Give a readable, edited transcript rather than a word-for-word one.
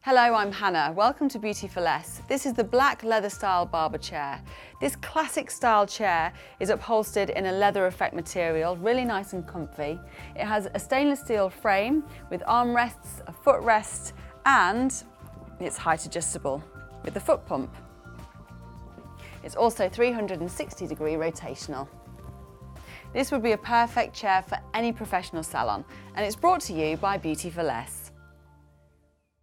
Hello, I'm Hannah. Welcome to Beauty4Less. This is the black leather style barber chair. This classic style chair is upholstered in a leather effect material, really nice and comfy. It has a stainless steel frame with armrests, a footrest, and it's height adjustable with the foot pump. It's also 360-degree rotational. This would be a perfect chair for any professional salon, and it's brought to you by Beauty4Less.